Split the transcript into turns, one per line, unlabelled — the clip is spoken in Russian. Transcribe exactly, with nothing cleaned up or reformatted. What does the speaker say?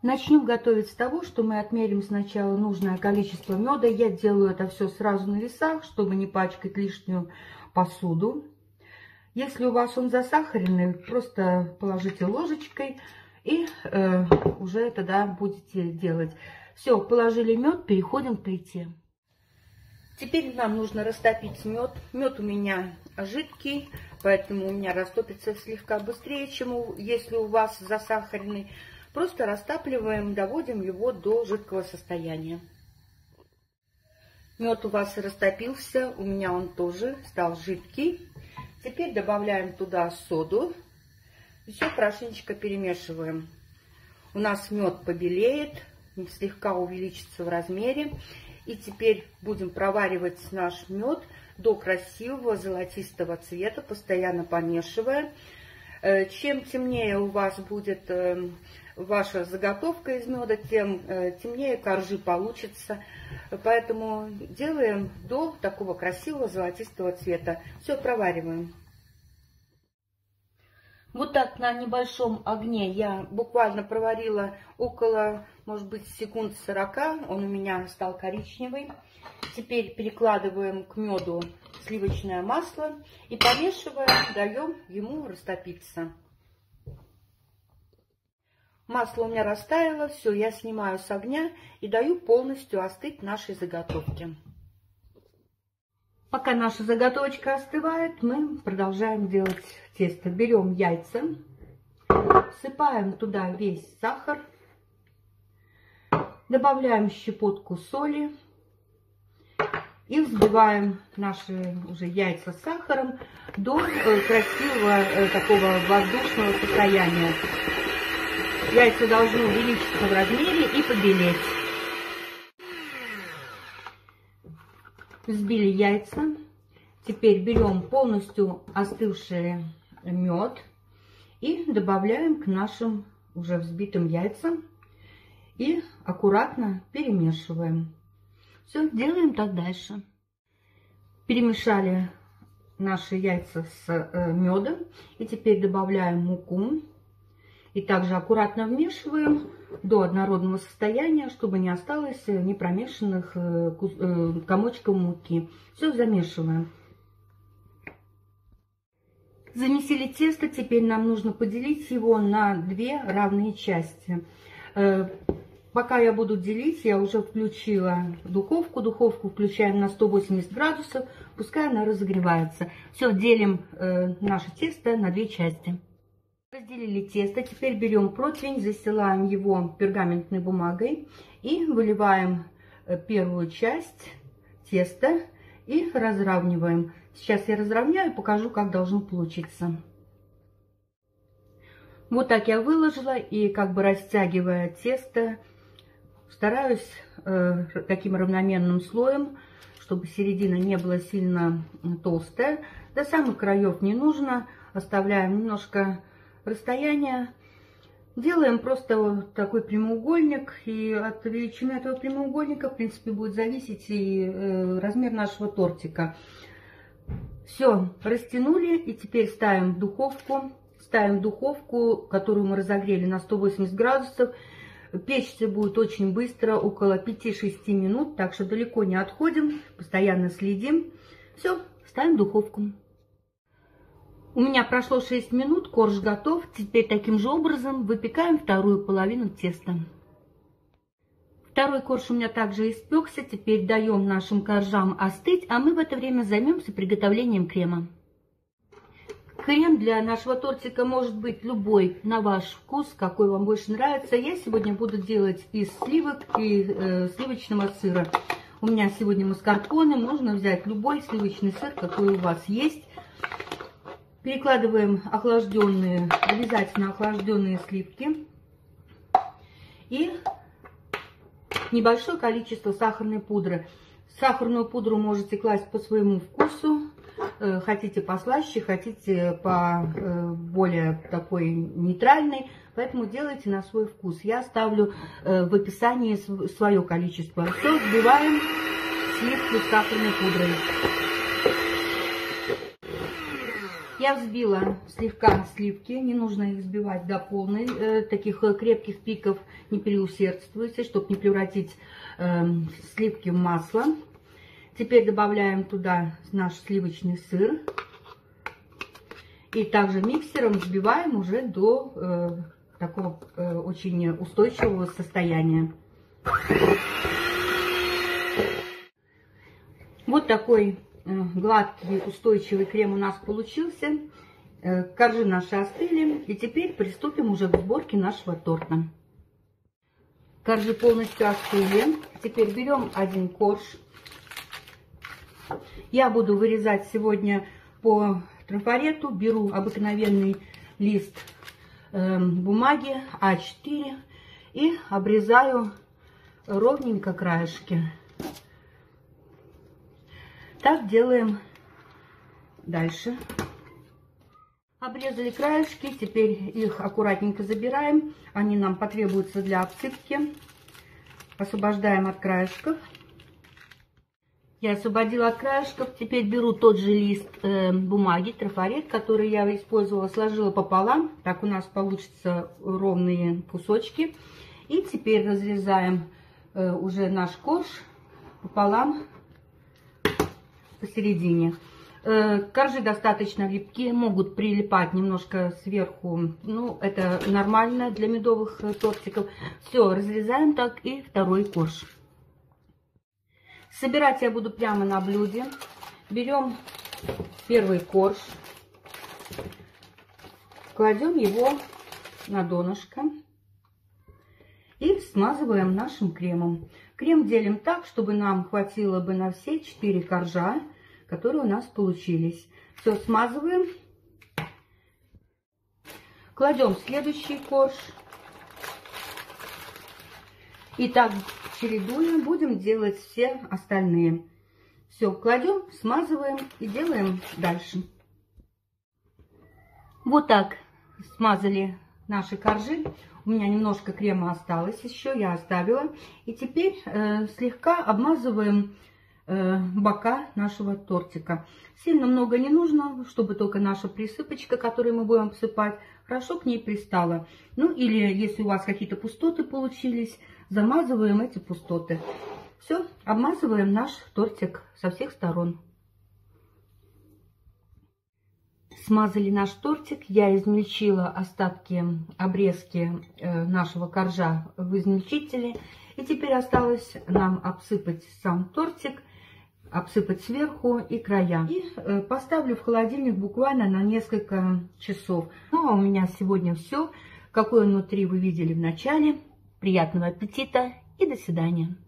Начнем готовить с того, что мы отмерим сначала нужное количество меда. Я делаю это все сразу на весах, чтобы не пачкать лишнюю посуду. Если у вас он засахаренный, просто положите ложечкой и э, уже тогда будете делать. Все, положили мед, переходим к плите. Теперь нам нужно растопить мед. Мед у меня жидкий, поэтому у меня растопится слегка быстрее, чем у, если у вас засахаренный. Просто растапливаем, доводим его до жидкого состояния. Мед у вас растопился, у меня он тоже стал жидкий. Теперь добавляем туда соду. Все хорошенечко перемешиваем. У нас мед побелеет, слегка увеличится в размере. И теперь будем проваривать наш мед до красивого золотистого цвета, постоянно помешивая. Чем темнее у вас будет ваша заготовка из меда, тем темнее коржи получится. Поэтому делаем до такого красивого золотистого цвета. Все провариваем. Вот так на небольшом огне я буквально проварила около, может быть, секунд сорока. Он у меня стал коричневый. Теперь перекладываем к меду сливочное масло и, помешивая, даем ему растопиться. Масло у меня растаяло, все, я снимаю с огня и даю полностью остыть нашей заготовке. Пока наша заготовочка остывает, мы продолжаем делать тесто. Берем яйца, всыпаем туда весь сахар, добавляем щепотку соли и взбиваем наши уже яйца с сахаром до красивого такого воздушного состояния. Яйца должны увеличиться в размере и побелеть. Взбили яйца. Теперь берем полностью остывший мед и добавляем к нашим уже взбитым яйцам и аккуратно перемешиваем. Все, делаем так дальше. Перемешали наши яйца с медом и теперь добавляем муку. И также аккуратно вмешиваем до однородного состояния, чтобы не осталось непромешанных комочков муки. Все замешиваем. Замесили тесто, теперь нам нужно поделить его на две равные части. Пока я буду делить, я уже включила духовку. Духовку включаем на сто восемьдесят градусов, пускай она разогревается. Все, делим наше тесто на две части. Разделили тесто, теперь берем противень, застилаем его пергаментной бумагой и выливаем первую часть теста и разравниваем. Сейчас я разровняю и покажу, как должно получиться. Вот так я выложила и как бы растягивая тесто, стараюсь э, таким равномерным слоем, чтобы середина не была сильно толстая. До самых краев не нужно, оставляем немножко расстояние. Делаем просто вот такой прямоугольник, и от величины этого прямоугольника, в принципе, будет зависеть и э, размер нашего тортика. Все, растянули, и теперь ставим в духовку. Ставим в духовку, которую мы разогрели на сто восемьдесят градусов. Печься будет очень быстро, около пяти-шести минут, так что далеко не отходим, постоянно следим. Все, ставим в духовку. У меня прошло шесть минут, корж готов. Теперь таким же образом выпекаем вторую половину теста. Второй корж у меня также испекся. Теперь даем нашим коржам остыть, а мы в это время займемся приготовлением крема. Крем для нашего тортика может быть любой, на ваш вкус, какой вам больше нравится. Я сегодня буду делать из сливок и э, сливочного сыра. У меня сегодня маскарпоне, можно взять любой сливочный сыр, какой у вас есть. Перекладываем охлажденные, обязательно охлажденные сливки и небольшое количество сахарной пудры. Сахарную пудру можете класть по своему вкусу. Хотите послаще, хотите по более такой нейтральной, поэтому делайте на свой вкус. Я ставлю в описании свое количество. Все, взбиваем сливки с сахарной пудрой. Я взбила слегка сливки, не нужно их взбивать до полной, э, таких крепких пиков не переусердствуйте, чтобы не превратить э, сливки в масло. Теперь добавляем туда наш сливочный сыр. И также миксером взбиваем уже до э, такого э, очень устойчивого состояния. Вот такой э, гладкий устойчивый крем у нас получился. Э, коржи наши остыли. И теперь приступим уже к сборке нашего торта. Коржи полностью остыли. Теперь берем один корж. Я буду вырезать сегодня по трафарету. Беру обыкновенный лист э, бумаги а четыре и обрезаю ровненько краешки. Так делаем дальше. Обрезали краешки, теперь их аккуратненько забираем. Они нам потребуются для обсыпки. Освобождаем от краешков. Я освободила от краешков. Теперь беру тот же лист э, бумаги, трафарет, который я использовала, сложила пополам. Так у нас получатся ровные кусочки. И теперь разрезаем э, уже наш корж пополам посередине. Э, коржи достаточно липкие, могут прилипать немножко сверху. Ну, это нормально для медовых тортиков. Все, разрезаем так и второй корж. Собирать я буду прямо на блюде. Берем первый корж, кладем его на донышко и смазываем нашим кремом. Крем делим так, чтобы нам хватило бы на все четыре коржа, которые у нас получились. Все, смазываем. Кладем следующий корж. И так чередуя будем делать все остальные. Все, кладем, смазываем и делаем дальше. Вот так смазали наши коржи. У меня немножко крема осталось еще, я оставила. И теперь э, слегка обмазываем э, бока нашего тортика. Сильно много не нужно, чтобы только наша присыпочка, которую мы будем посыпать, хорошо к ней пристала. Ну или если у вас какие-то пустоты получились, замазываем эти пустоты. Все, обмазываем наш тортик со всех сторон. Смазали наш тортик. Я измельчила остатки, обрезки нашего коржа в измельчителе. И теперь осталось нам обсыпать сам тортик, обсыпать сверху и края. И поставлю в холодильник буквально на несколько часов. Ну а у меня сегодня все. Какой он внутри вы видели в начале. Приятного аппетита и до свидания.